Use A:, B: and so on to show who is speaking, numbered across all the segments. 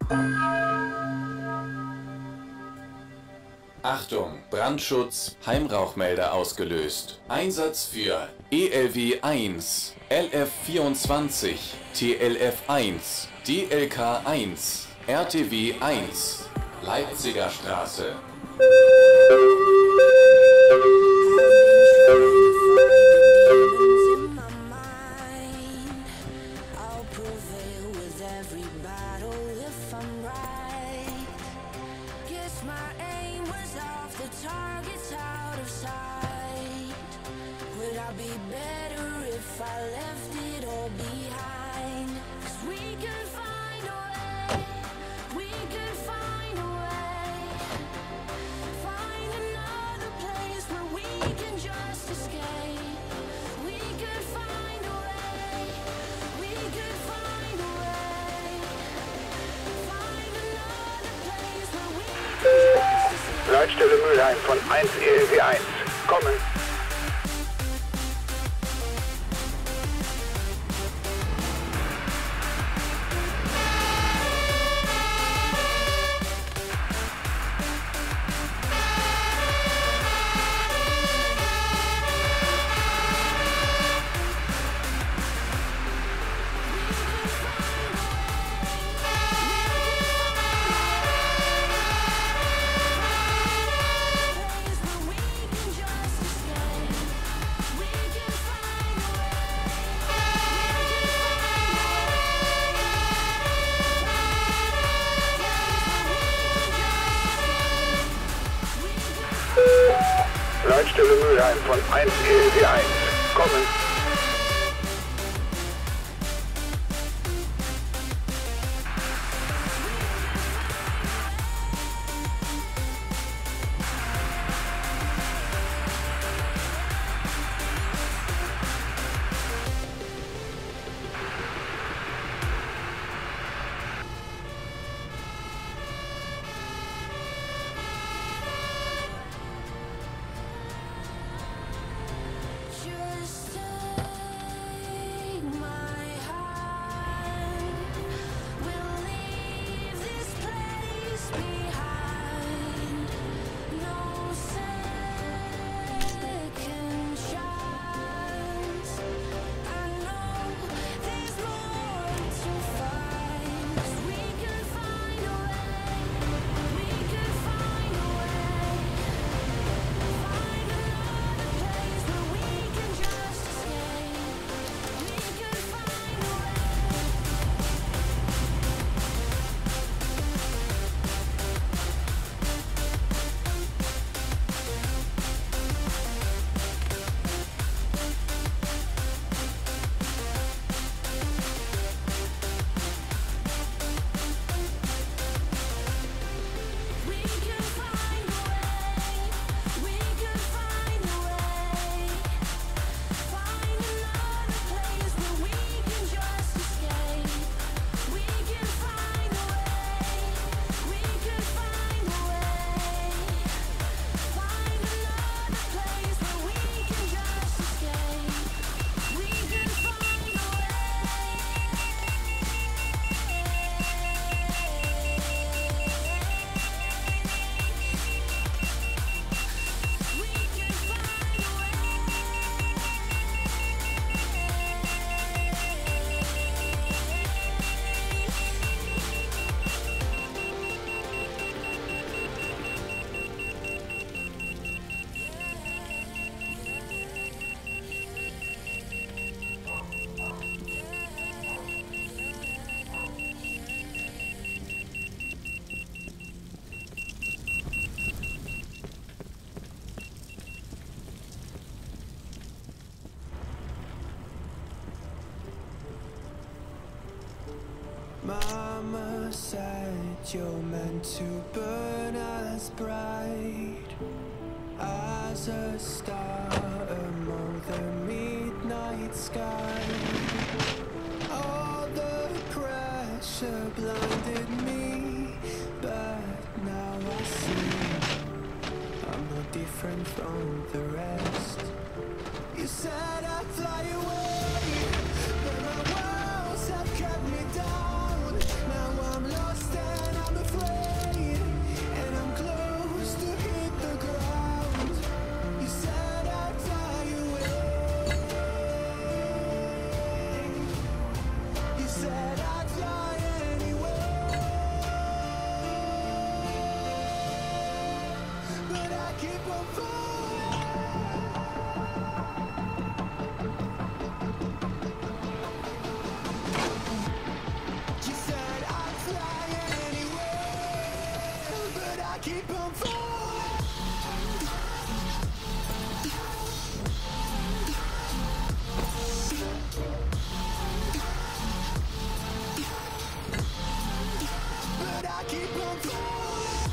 A: Achtung, Brandschutz, Heimrauchmelder ausgelöst. Einsatz für ELW 1, LF 24, TLF 1, DLK 1, RTW 1, Leipziger Straße.
B: Leitstelle Mülheim von 1 ELW 1. Kommen. Leitstelle Mülheim von 1 ELW 1. Kommen.
C: Mama said you're meant to burn as bright as a star among the midnight sky. All the pressure blinded me, but now I see I'm no different from the rest. You said I'd fly away, but my walls have kept me down. Now I'm lost and on falling. You said I'd fly anywhere, but I keep on falling. But I keep on falling.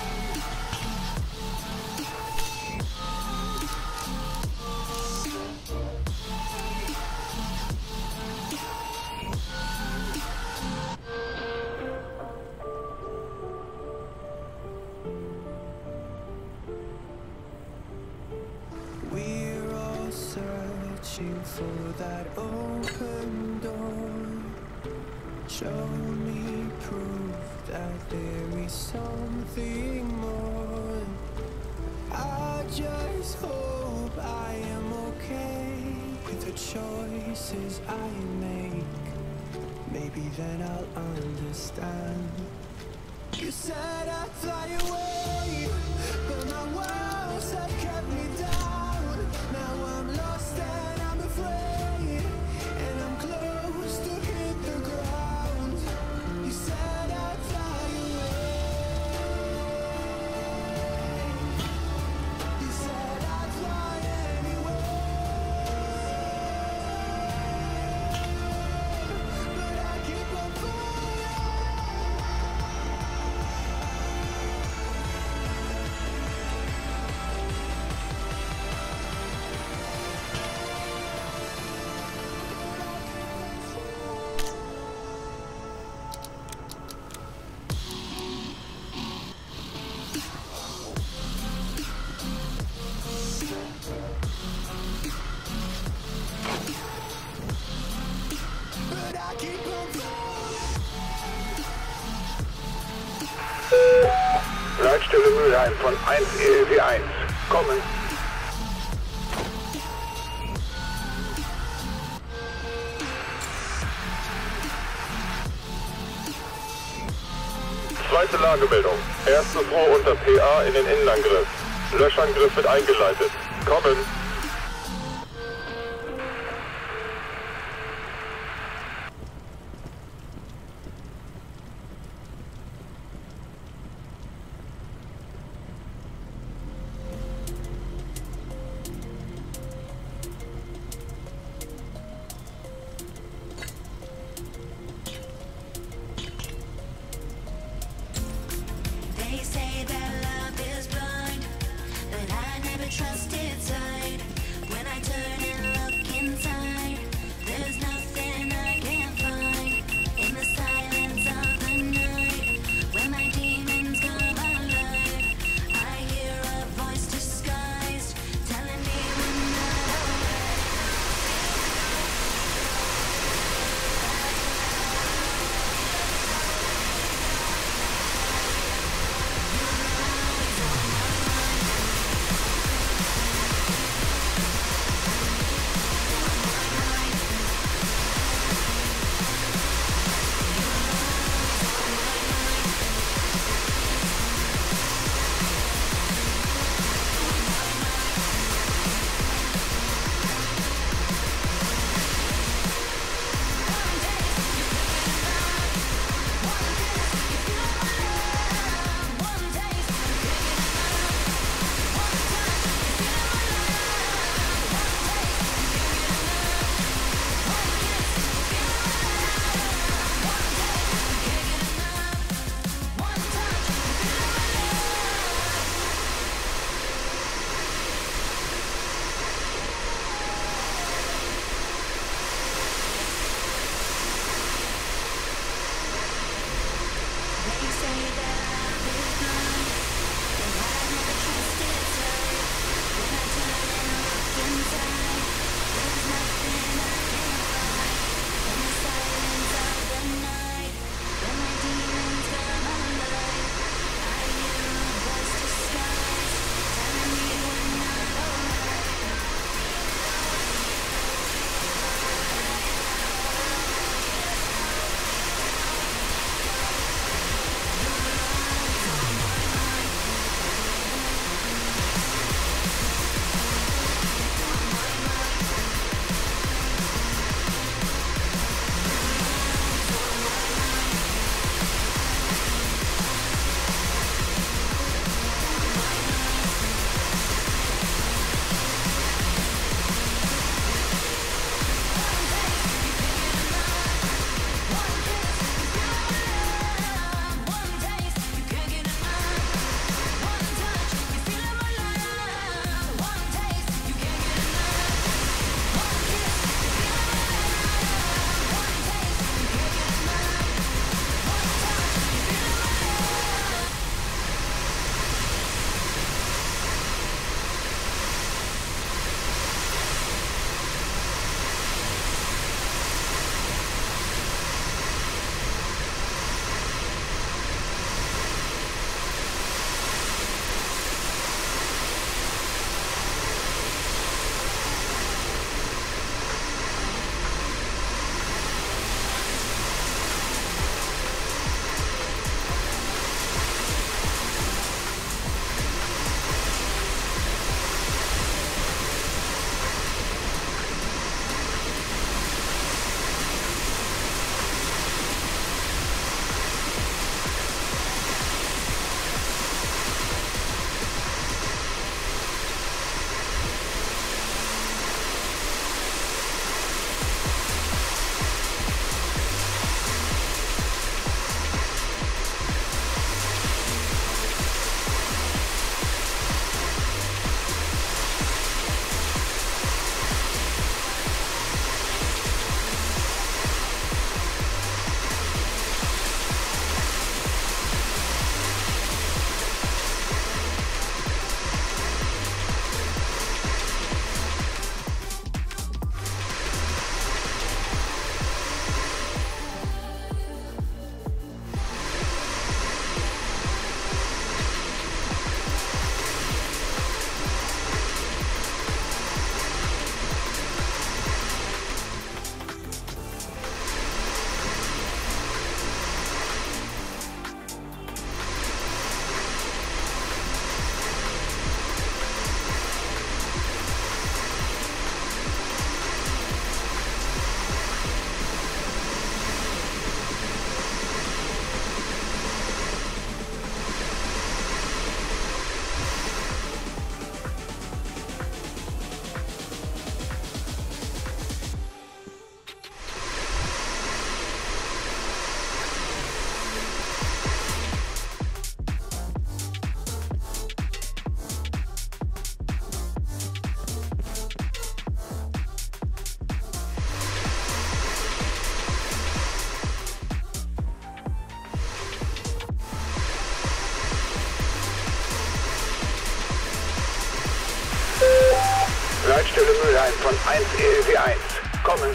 C: We're all searching for that open door. Show me proof that there is something more. I just hope I am okay with the choices I make. Maybe then I'll understand. You said I'd fly away, but my walls have kept me down. Now I'm lost and I'm afraid, and I'm close to hit the ground. You said I'd fly away. You said I'd fly anywhere, but I keep on falling. But I keep on falling.
B: Leitstelle Mülheim von 1 ELV1. Kommen. Zweite Lagemeldung. Erste Frau unter PA in den Innenangriff. Löschangriff wird eingeleitet. Kommen.
D: They say that love is blind, but I never trusted sight.
B: Stelle Müll ein von 1 ELW1. Kommen.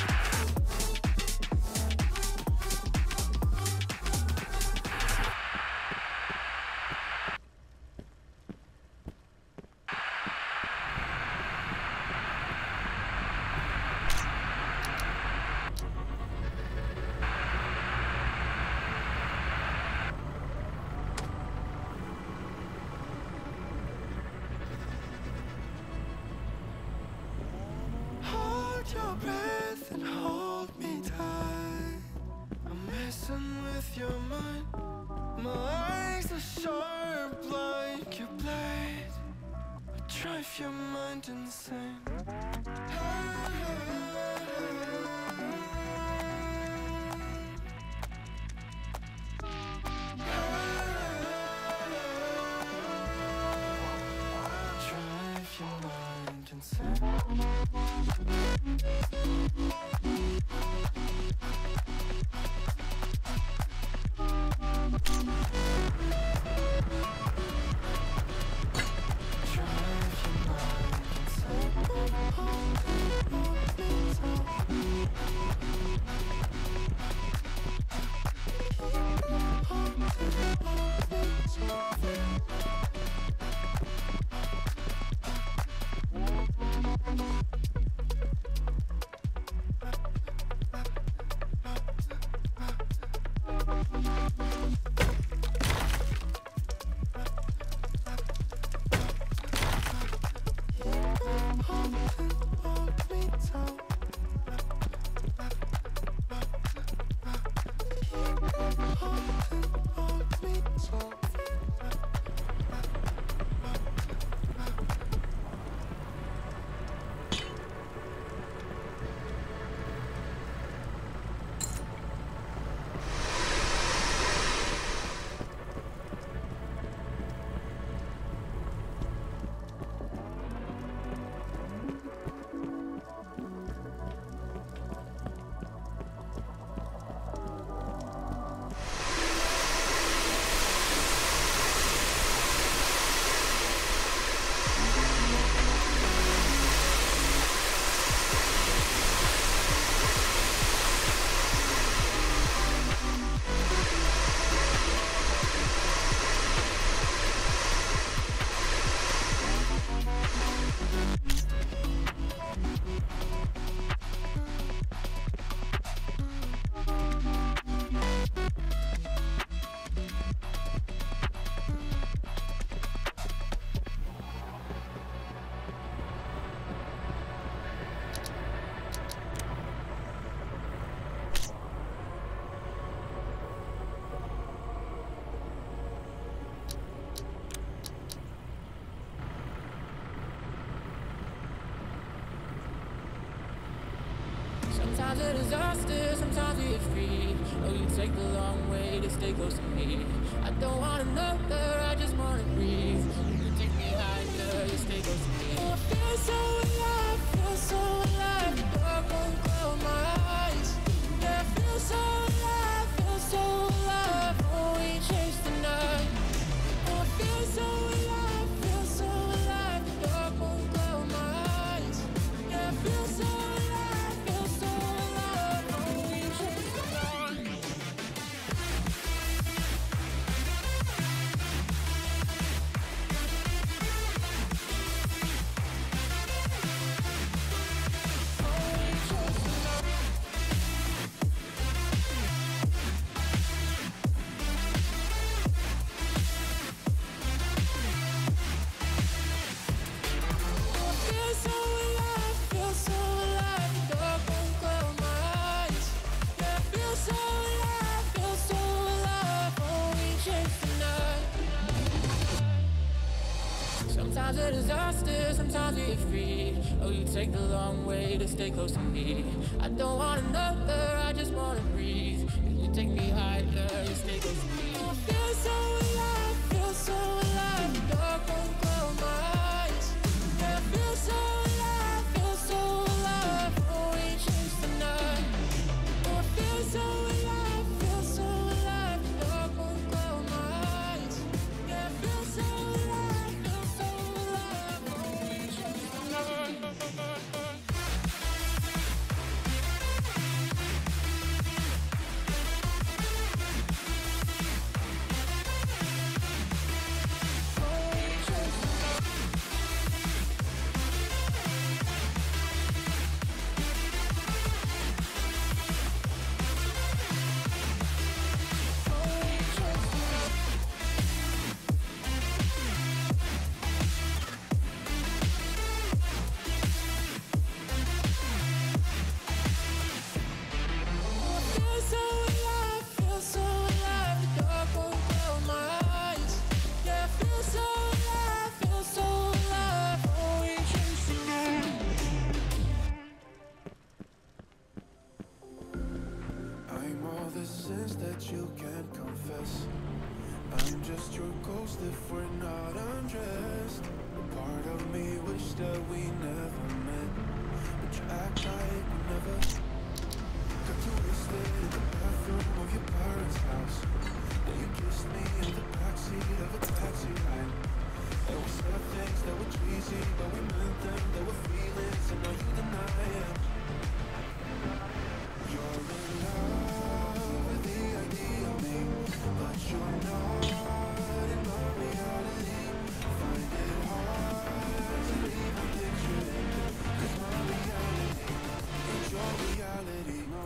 C: Hold your breath and hold me tight. I'm messing with your mind. My eyes are sharp like your blade. I drive your mind insane. Drive your mind insane.
D: Sometimes a disaster, sometimes it's free. Oh, you take the long way to stay close to me. I don't wanna know her, I just wanna breathe. You take me higher, you stay close to me. Oh, I feel so alive, feel so alive. The dark won't close my eyes. Yeah, I feel so alive, feel so alive. Oh, we chase the night. Oh, I feel so alive, feel so alive. The dark won't close my eyes. Yeah, I feel so alive, feel so alive. Oh, we chase the night. Sometimes a disaster, sometimes it's free. Oh, you take the long way to stay close to me. I don't wanna know her, I just wanna breathe. You take me higher, you stay close to me. I feel so alive, feel so alive. The dark won't close my eyes. Yeah, I feel so alive, feel so alive. Oh, we chase the night. Oh, I feel so alive, feel so alive. The dark won't close my eyes. Yeah, I feel so alive, feel so alive. Oh, we chase the night.
C: just your ghost if we're not undressed. A part of me wish that we never met, but you act like we never. Got you wasted in the bathroom of your parents' house. Then you kissed me in the backseat of a taxi ride. And we said things that were cheesy, but we meant them. There were feelings, and now you deny it. You're in love with the idea of me, but you're not in my reality. Find it hard to even picture it, 'cause my reality ain't your reality, no.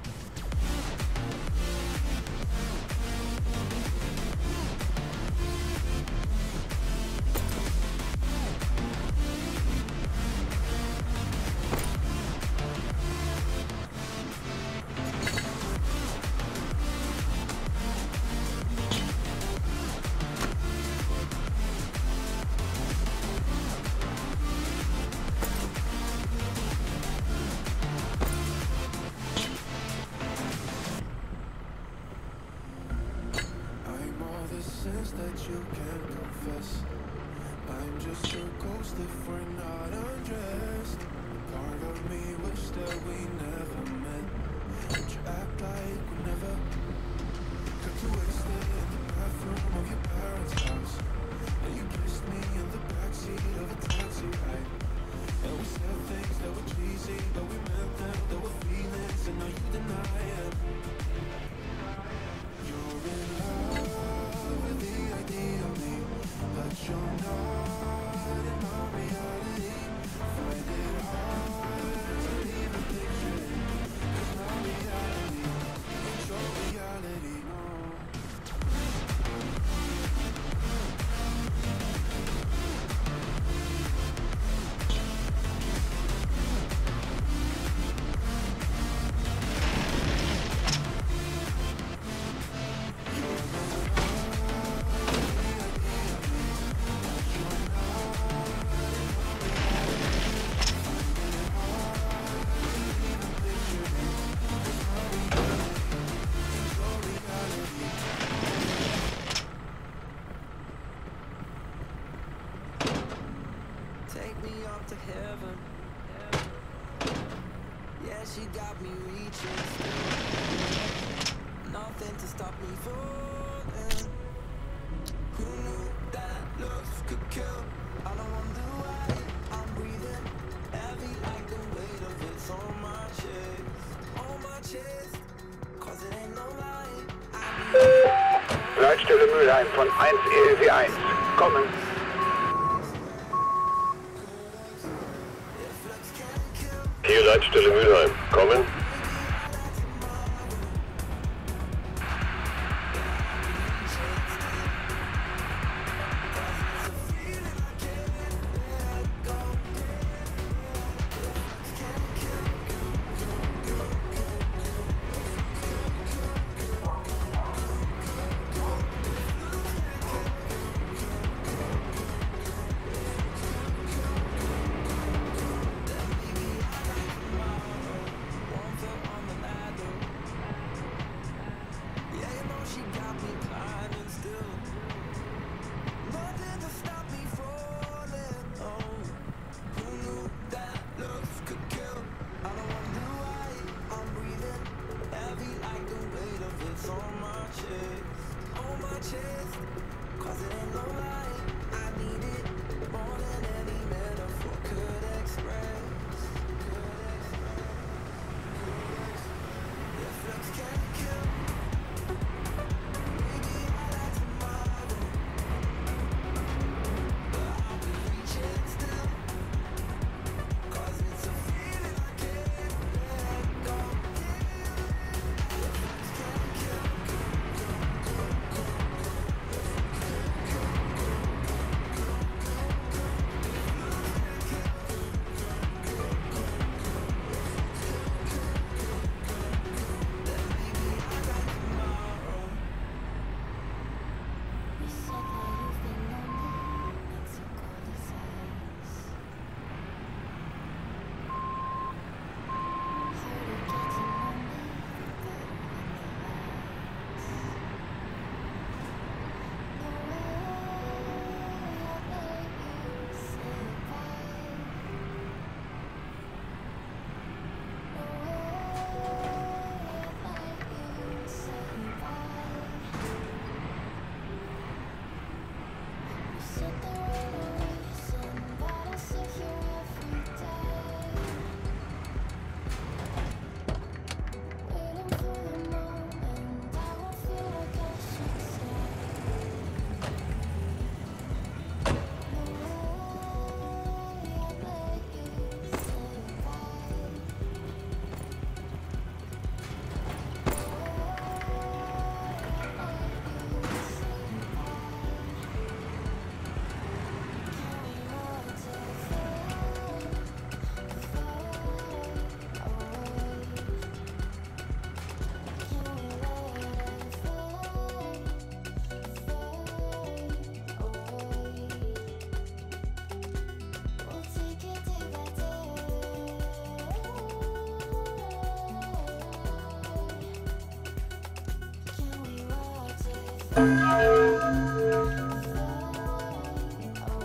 C: That you can't confess. I'm just your ghost if we're not undressed. Part of me wish that we never met, but you act like we never. Got you wasted in the bathroom of your parents' house. And you kissed me in the backseat of a taxi ride. And we said things that were cheesy, but we meant them. There were feelings, and now you deny it. You're in love with the idea of me, but you're not in my reality. Find it hard to even picture it, 'cause my reality ain't your reality, no. Take me up to heaven. Yeah, she got me reaching still. Nothing to stop me falling. Who knew that looks could kill? I don't wonder why I'm breathing heavy like the weight of it's on my chest. 'Cause it ain't no lie.
E: Leitstelle Mülheim von 1 ELV1. Kommen.
B: Hier Leitstelle Mülheim. Kommen.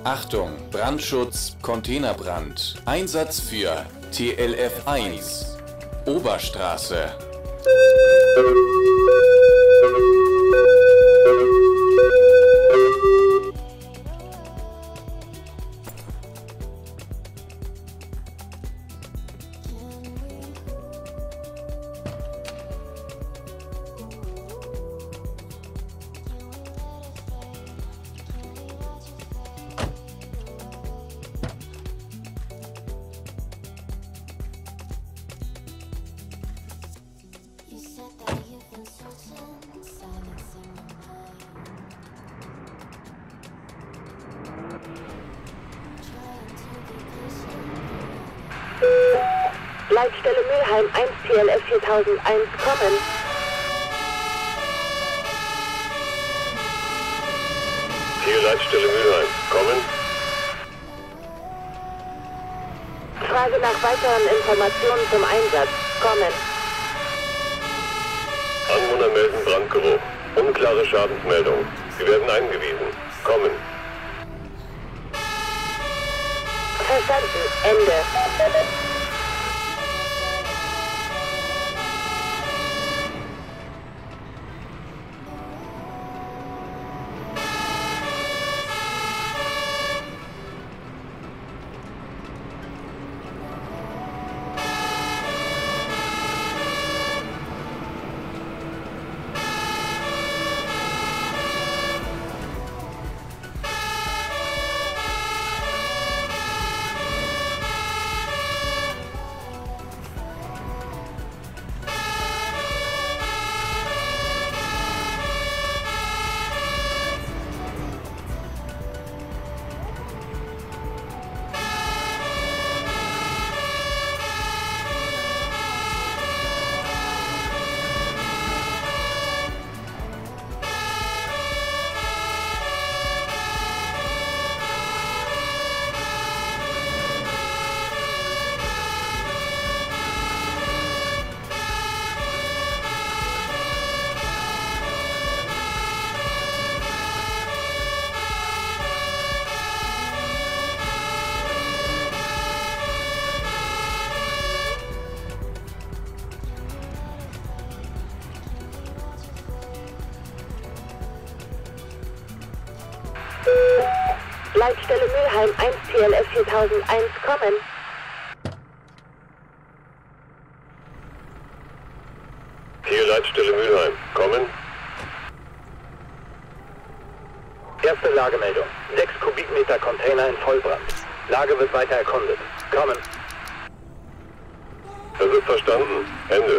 A: Achtung, Brandschutz, Containerbrand. Einsatz für TLF 1. Oberstraße.
F: Leitstelle Mülheim 1 TLF 4001 kommen.
B: Hier Leitstelle Mülheim, kommen.
F: Frage nach weiteren Informationen zum Einsatz. Kommen.
B: Anwohner melden Brandgeruch. Unklare Schadensmeldung. Sie werden eingewiesen. Kommen.
F: Verstanden. Ende. Leitstelle Mülheim 1 TLF 4001 kommen.
B: Hier Leitstelle Mülheim, kommen.
E: Erste Lagemeldung. 6 Kubikmeter Container in Vollbrand. Lage wird weiter erkundet. Kommen.
B: Das ist verstanden. Ende.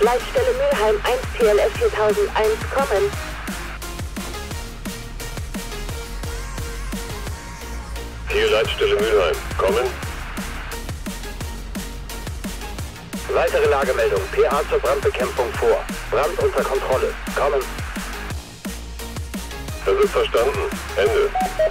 F: Leitstelle Mülheim 1 TLF 4001 kommen.
B: Hier Leitstelle Mülheim. Kommen.
E: Weitere Lagemeldung. PA zur Brandbekämpfung vor. Brand unter Kontrolle. Kommen.
B: Das ist verstanden. Ende.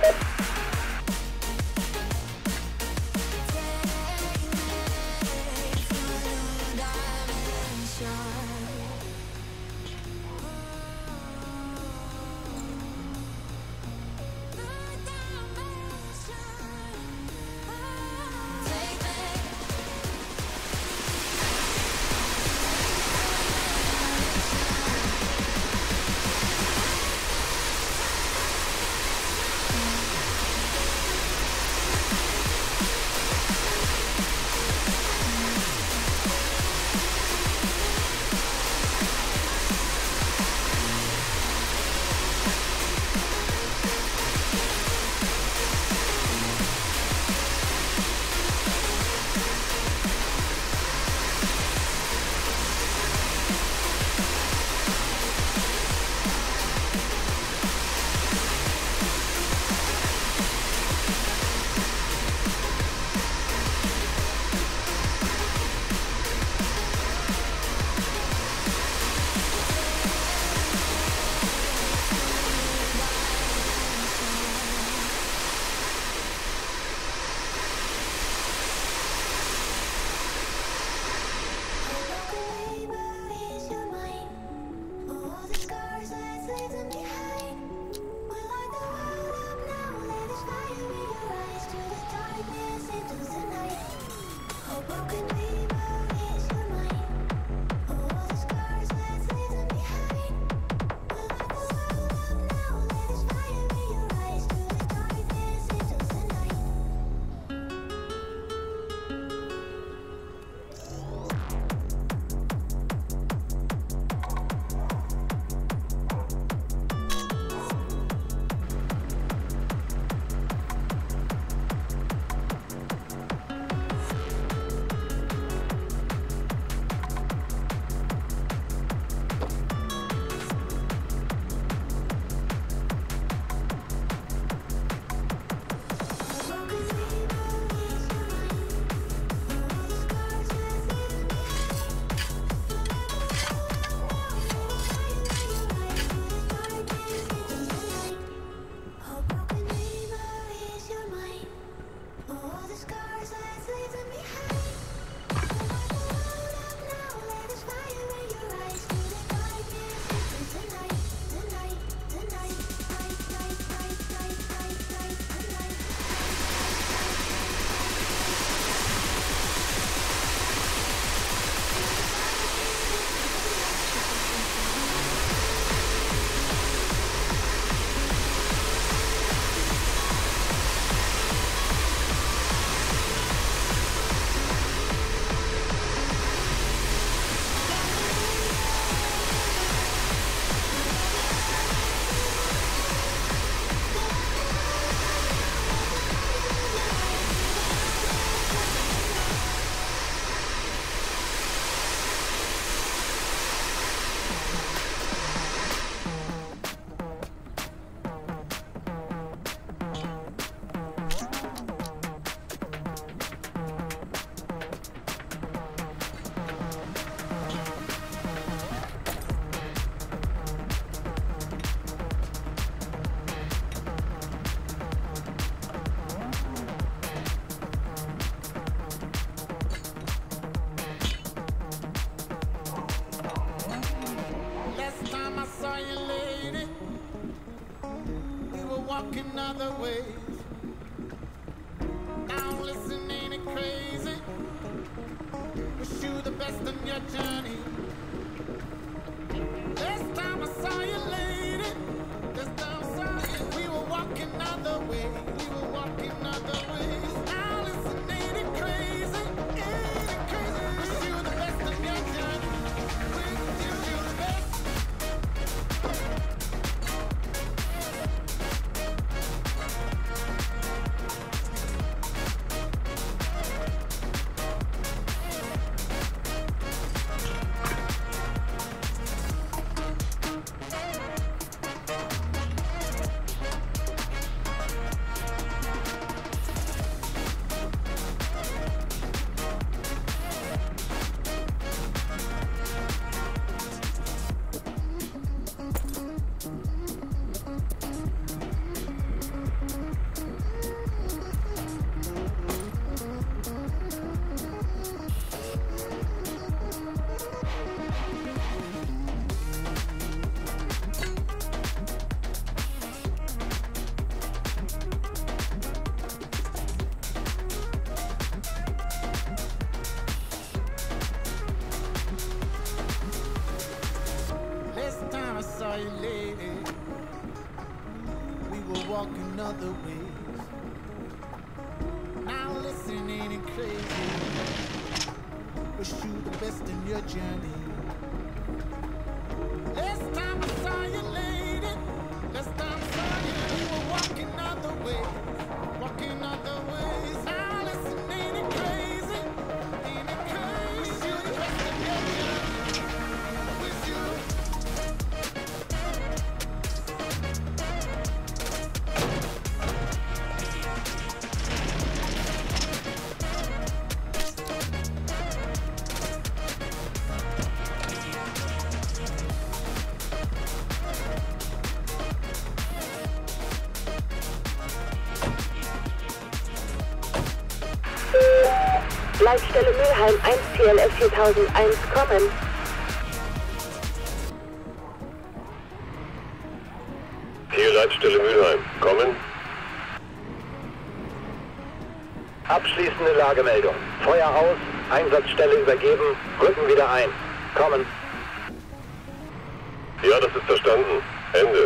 D: walking other ways. Now listen, ain't it crazy? Wish you the best on your journey. Last time I saw you, lady, last time I saw you, we were walking other ways. We were walking other ways. Now listen, ain't it crazy? Ain't it crazy? Wish you the best on your journey. Wish you the best.
G: saw you lady, we were walking other ways. Now listen, ain't it crazy? Wish you the best in your journey. Last time I saw you lady, last time I saw you, we were walking other ways, walking other ways. Now listen, ain't it crazy? Ain't it crazy? Wish you the best in your journey. Wish you.
F: Leitstelle Mülheim 1 TLF 4001 kommen.
B: Hier Leitstelle Mülheim. Kommen.
E: Abschließende Lagemeldung. Feuer aus, Einsatzstelle übergeben, rücken wieder ein. Kommen.
B: Ja, das ist verstanden. Ende.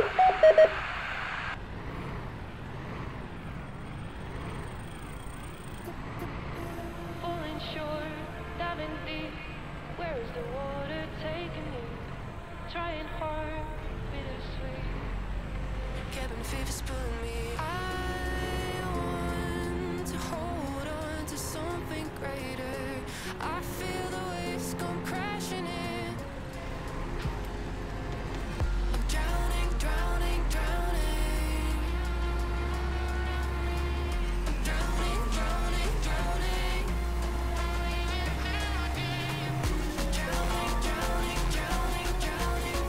H: Falling short, diving deep. Where is the water taking me? Trying hard, bittersweet.
C: Cabin fever's pulling me. I want to hold on to something greater. I feel the waves come crashing in. I'm drowning, drowning, drowning. I'm drowning, drowning, drowning. Drowning, drowning, drowning, drowning,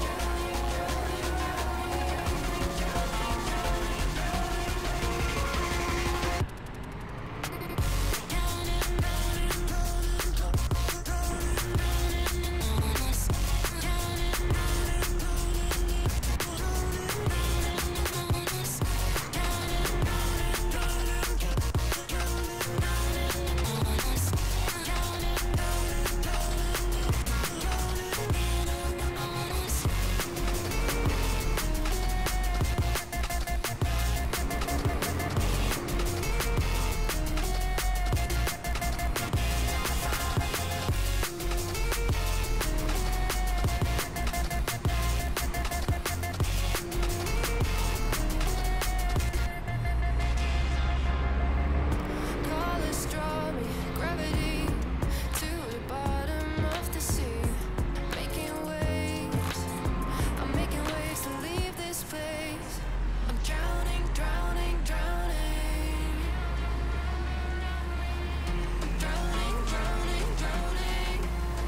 C: colors draw me, gravity to the bottom of the sea. Making waves, I'm making waves to leave this place. I'm drowning, drowning, drowning. Drowning, drowning, drowning.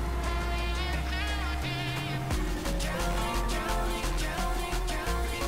C: Drowning, drowning, drowning, drowning,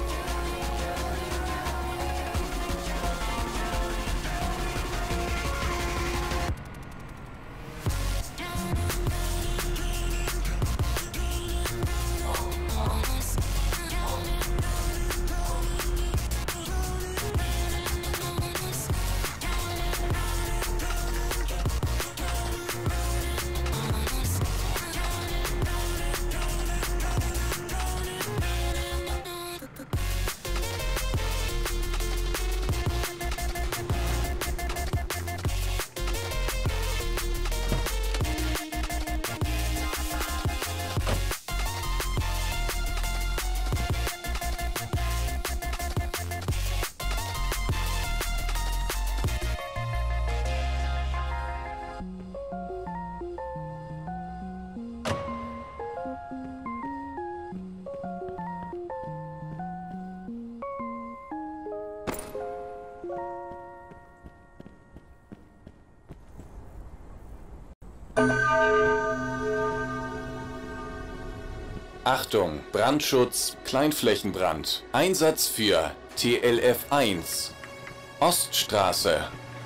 A: Achtung, Brandschutz, Kleinflächenbrand. Einsatz für TLF 1. Oststraße.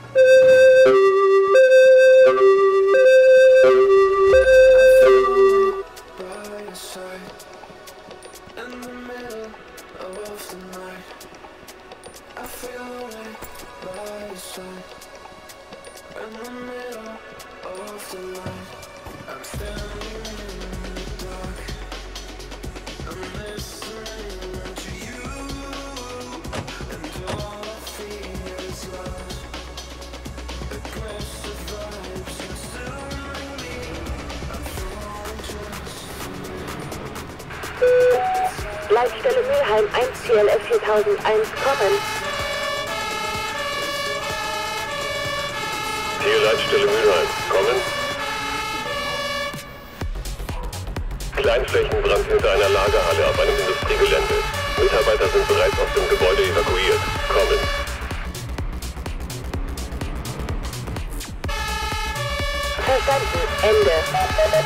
C: by your side in the middle of the night. I feel it by your side in the middle of the night. I'm standing in the dark. I'm listening
F: Leitstelle Mülheim 1 TLF 4001 kommen.
B: Hier Leitstelle Mülheim. Kommen. Kleinflächenbrand hinter einer Lagerhalle auf einem Industriegelände. Mitarbeiter sind bereits aus dem Gebäude evakuiert. Kommen.
F: Verstanden. Ende.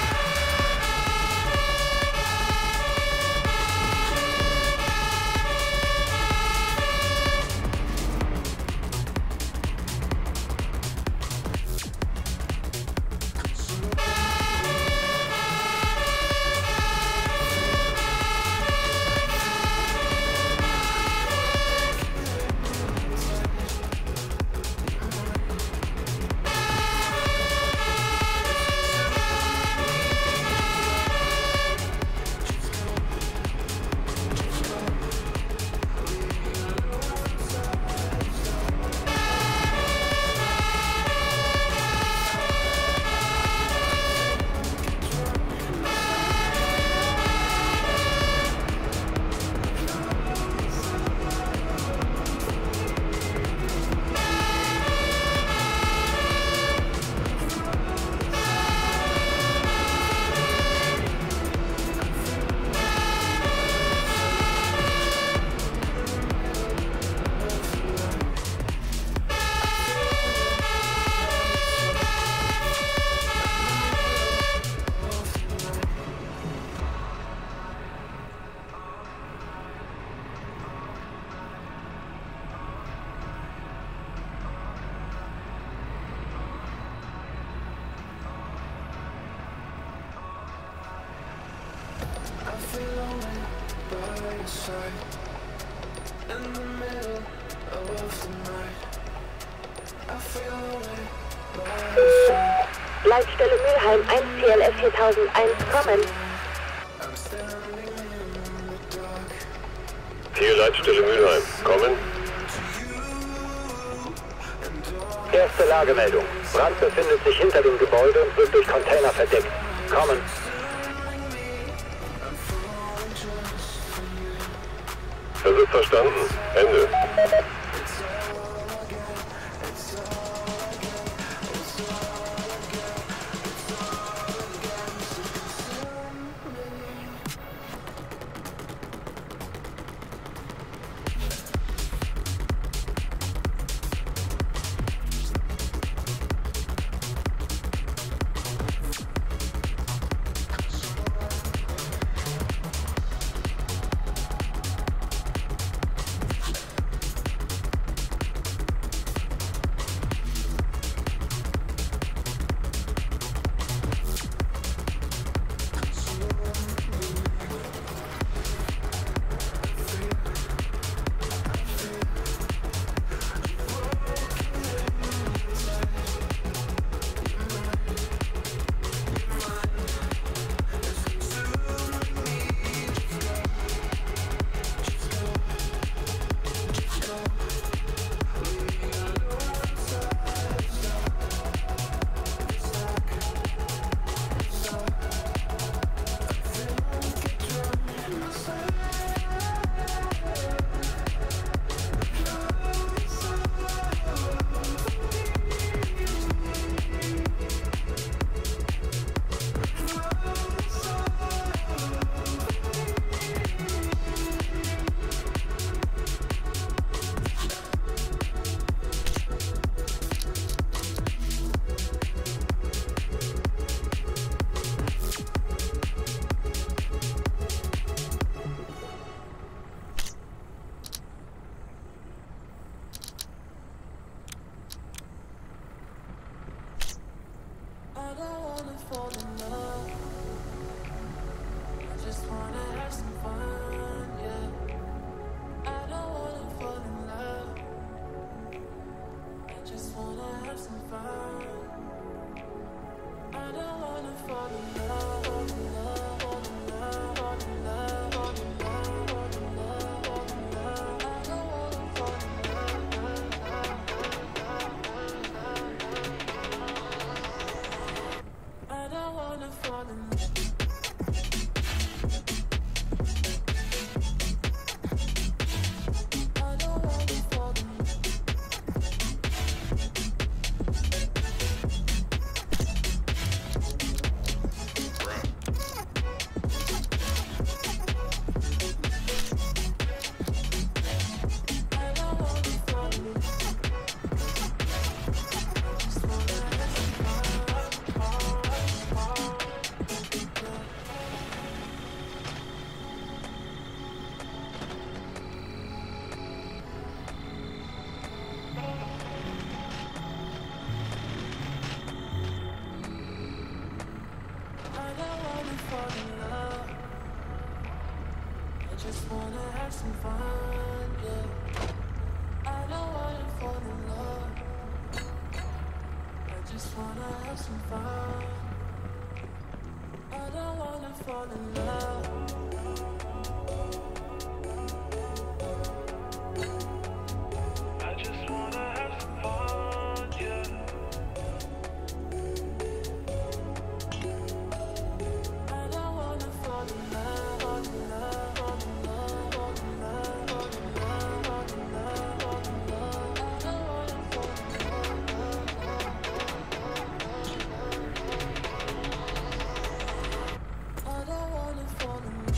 F: Leitstelle Mülheim 1 TLF 4001 kommen.
B: Hier Leitstelle Mülheim. Kommen.
E: Erste Lagemeldung. Brand befindet sich hinter dem Gebäude und wird durch Container verdeckt. Kommen.
B: Das ist verstanden. Ende.
D: wanna have some fun. I don't wanna fall in love. I just wanna have some fun, yeah. I don't wanna fall in love, fall in love, fall in love, fall in love, fall in love, fall in love, fall in love. I don't wanna fall in love. I don't wanna fall in love.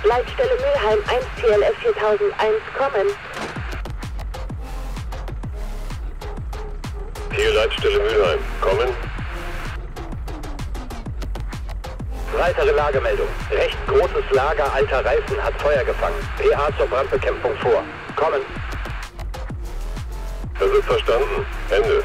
F: Leitstelle Mülheim 1 TLF 4001 kommen.
B: Hier Leitstelle Mülheim. Kommen.
E: Weitere Lagemeldung. Recht großes Lager alter Reifen hat Feuer gefangen. PA zur Brandbekämpfung vor. Kommen.
B: Das ist verstanden. Ende.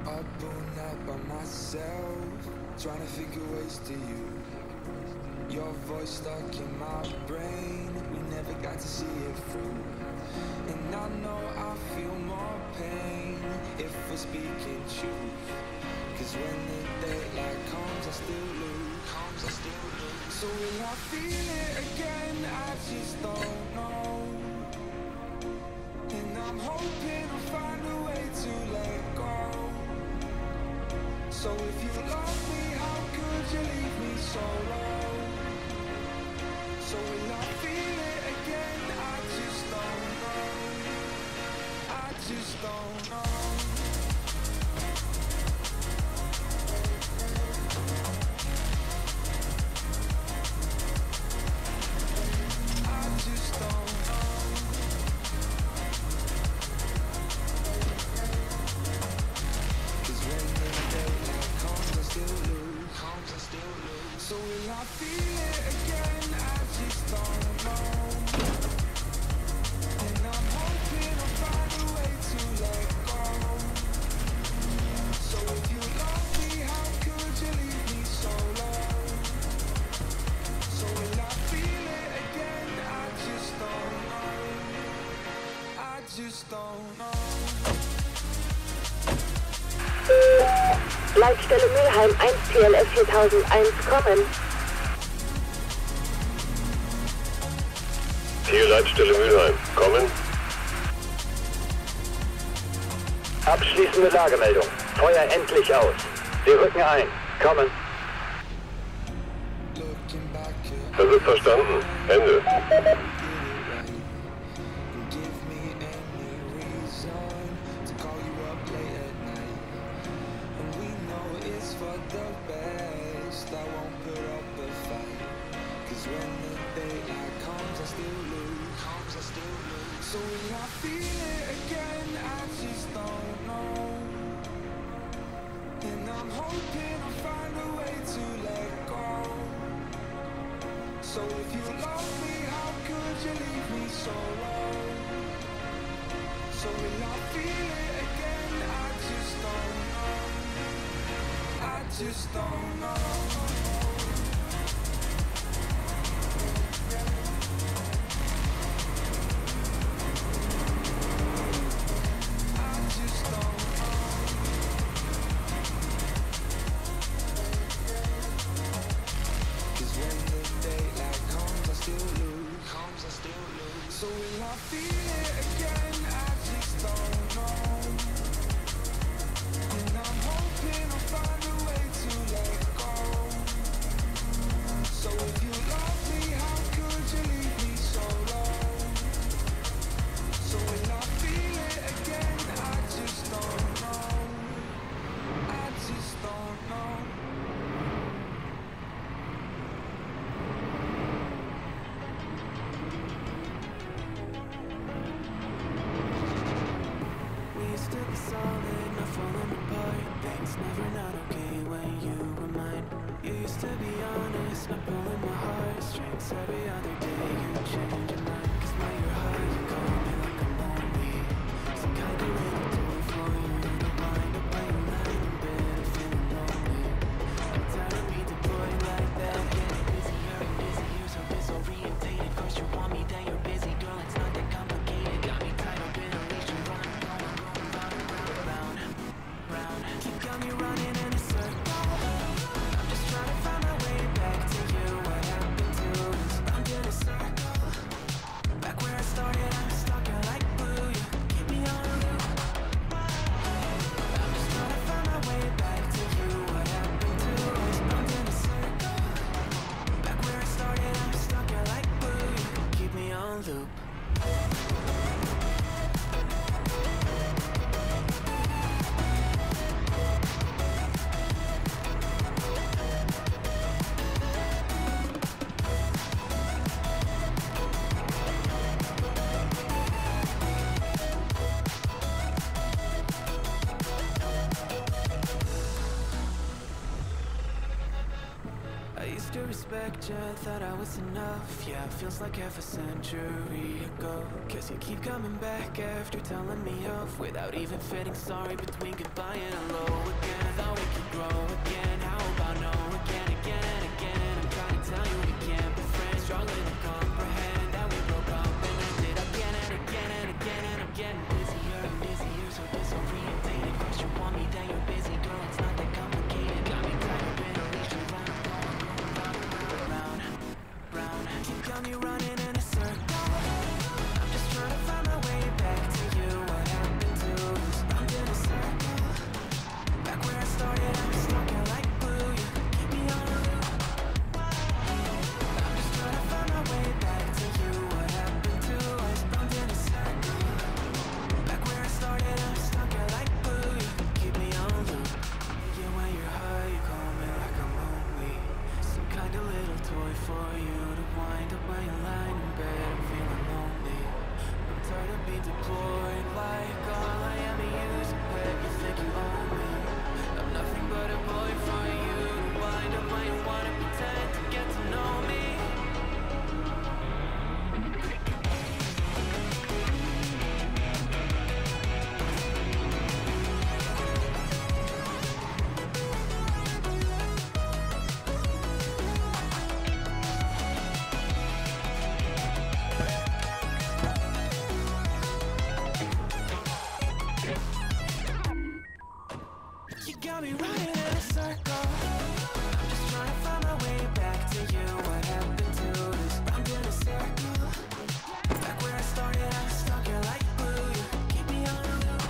C: Up all night by myself, trying to figure ways to you. Your voice stuck in my brain, we never got to see it through. And I know I feel more pain if we're speaking truth. Cause when the daylight comes, I still lose. So will I feel it again? I just don't know. And I'm hoping I'll find a way to let go. So if you love me, how could you leave me so low? So will I feel it again? I just don't know. I just don't know. I just don't know. Cause when the daylight comes, I still lose. So will I feel it again? I just don't know. And I'm hoping I'll find a way to let go. So if you love me, how could you leave me so low? So will I feel it again? I just don't know. I just don't know.
F: Leitstelle Mülheim 1 TLF 4001 kommen.
B: Hier Leitstelle Mülheim. Kommen.
E: Abschließende Lagemeldung. Feuer endlich aus. Wir rücken ein. Kommen.
C: Looking back at
B: Das ist verstanden. Ende.
C: give me any reason to call you up late at night. And we know it's for the best. I won't put up a fight. Cause when the daylight comes, I still lose. So will I feel it again? I just don't know. And I'm hoping I'll find a way to let go. So if you love me, how could you leave me so low? So will I feel it again? I just don't know. I just don't know. I just don't know. Cause when the daylight comes, I still lose. So will I feel it again? I just don't know. And I'm hoping I'll find a way to let go. So if you love me, how could you leave me so low? So will I feel it again? I just don't know. I just don't know. We used to be solid, not falling apart. Things never not okay when you were mine. You used to be honest, not pulling my heartstrings. Every other day you change your mind. Cause now you're hard, you call me like I'm lonely. Some kind of little toy for you to wind up by your line in bed, feeling lonely. I'm tired of being deployed like that. Getting busier and busier, so disorientated. First you want me, then you're busy. Girl, it's not that complicated. Got me tied up in a leash and round and round and round. You got me running in a circle. I'm just trying to find my way back to you. What happened to us? Round in a circle. Back where I started, I'm stuck. You're like blue. You keep me on a loop. I'm just trying to find my way back to you. What happened to us? Round in a circle. Back where I started, I'm stuck. You're like blue. You keep me on loop. I used to respect you, thought I was enough. Yeah, feels like half a century ago. Guess you keep coming back after telling me off, without even feeling sorry between goodbye and hello. You got me running in a circle. I'm just trying to find my way back to you. What happened to us? Round in a circle. Back where I started, I was stuck here like glue. You keep me on the loop.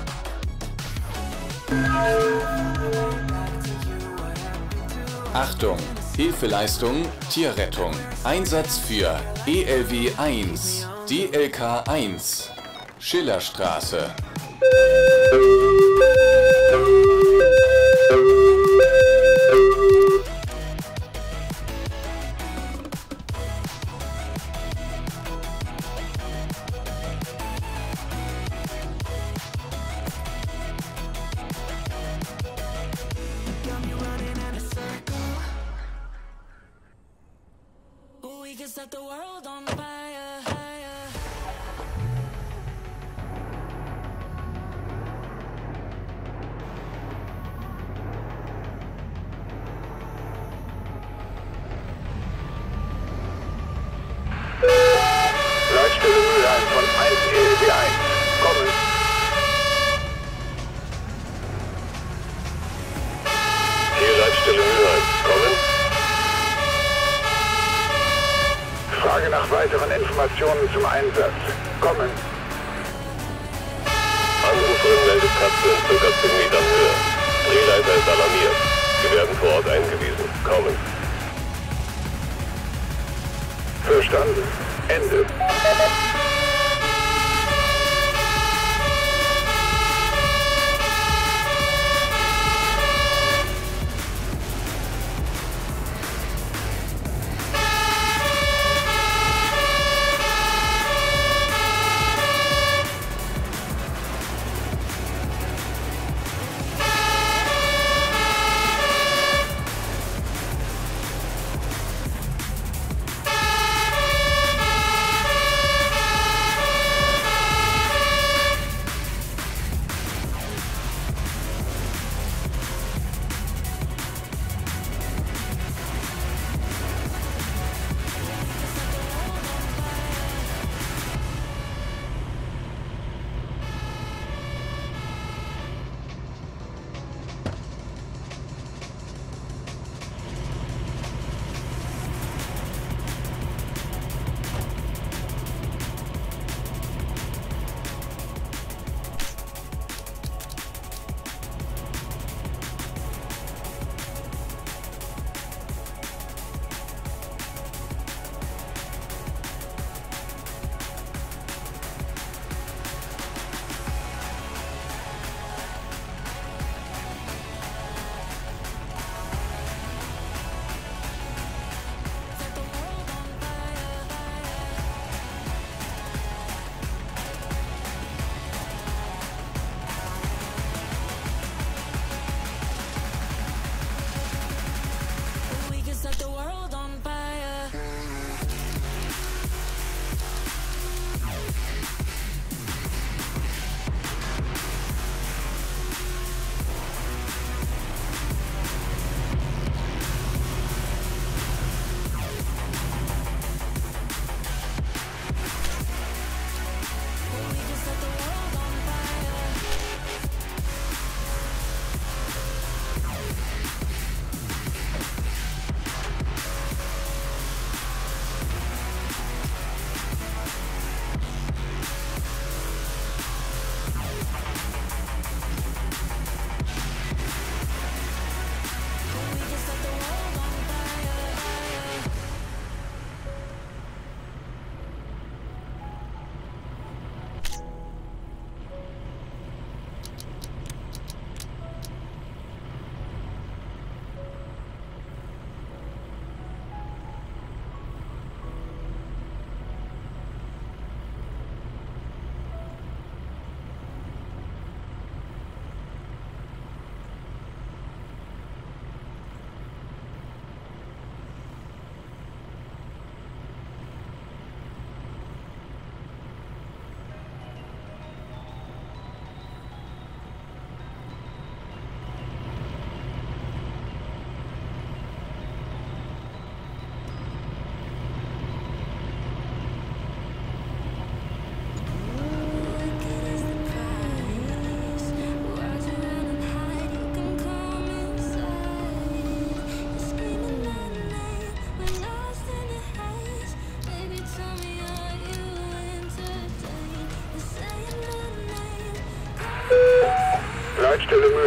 A: Achtung! Hilfeleistung, Tierrettung. Einsatz für ELW 1, DLK 1, Schillerstraße.
C: We can set the world on fire, fire.
B: Leitstelle Mülheim von 1 ELW 1. Kommen. Hier Leitstelle Mülheim. Kommen. Frage nach weiteren Informationen zum Einsatz. Kommen. Anruferin meldet Katze in ca. 10 Metern Höhe. Drehleiter ist alarmiert. Wir werden vor Ort eingewiesen. Kommen. Verstanden. Ende.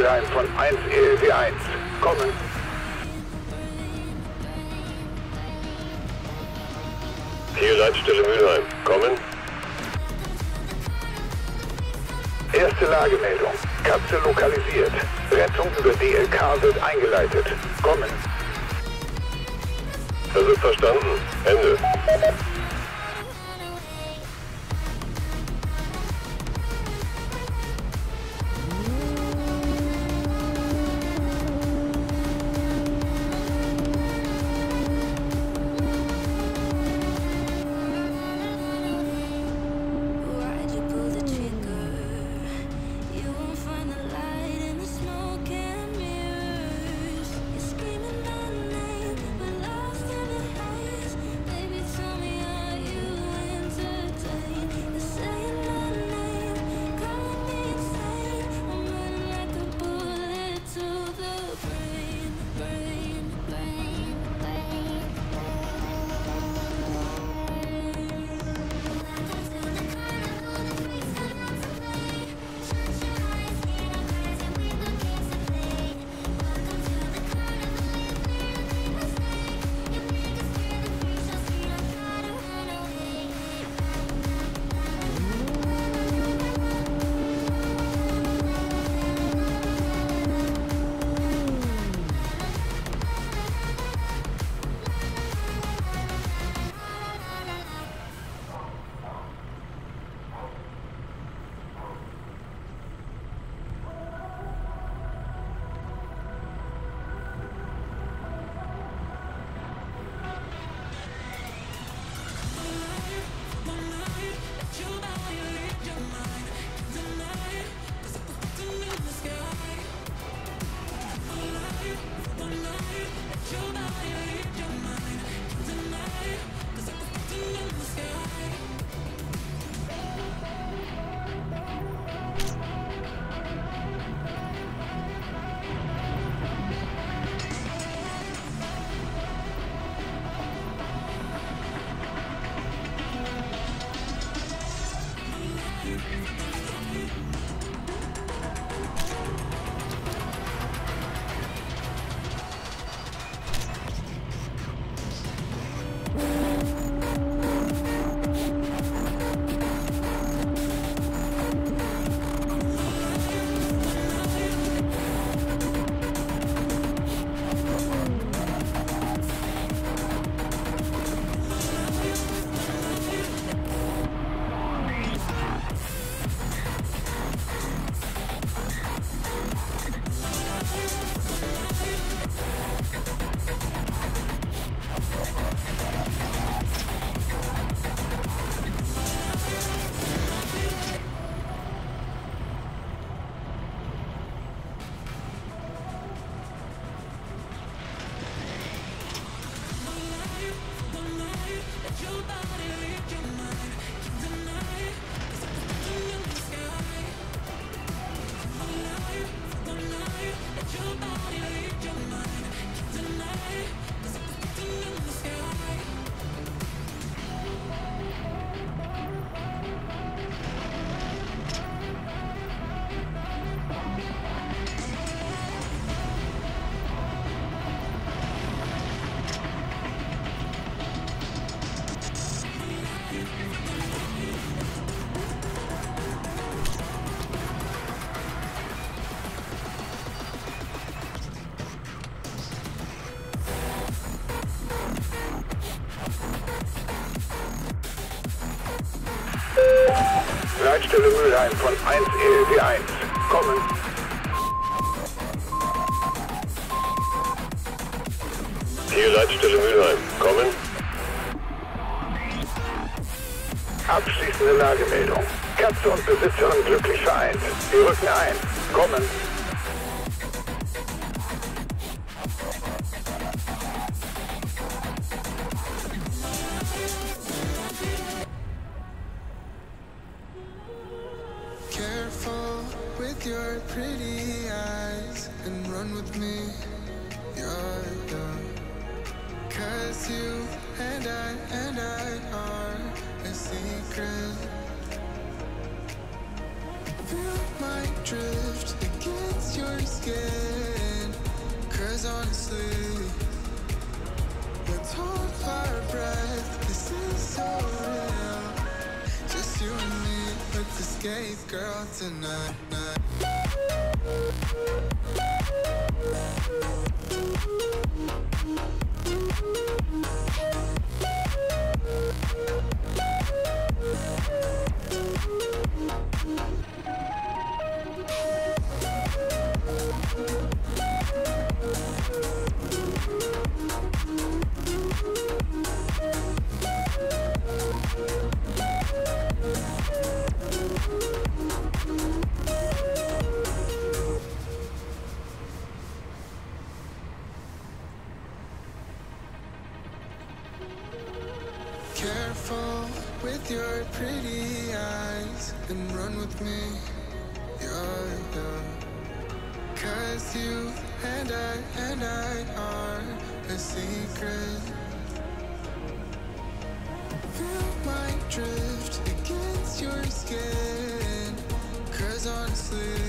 B: Mülheim von 1 ELW1. Kommen. Hier Leitstelle Mülheim. Kommen. Erste Lagemeldung. Katze lokalisiert. Rettung über DLK wird eingeleitet. Kommen. Das ist verstanden. Ende.
C: Why'd you pull the trigger? You won't find the light in the smoke and mirrors. You're screaming my name, we're lost in the haze. Baby, tell me, are you entertained? You're saying my name, calling me insane. I'm running like a bullet to the brain, brain, brain, brain.
B: Leitstelle Mülheim von 1 ELW1. Kommen. Hier Leitstelle Mülheim. Kommen. Abschließende Lagemeldung. Katze und Besitzerin glücklich vereint. Wir rücken ein. Kommen.
C: Careful with your pretty eyes and run with me. You're done. 'Cause you and I are a secret. Feel my drift again. against your skin. Cause honestly, let's hold our breath, this is so real. Just you and me, let's escape, girl, tonight. Careful with your pretty eyes and run with me, yeah. Cause you and I are a secret. Feel my drift against your skin. Cause honestly,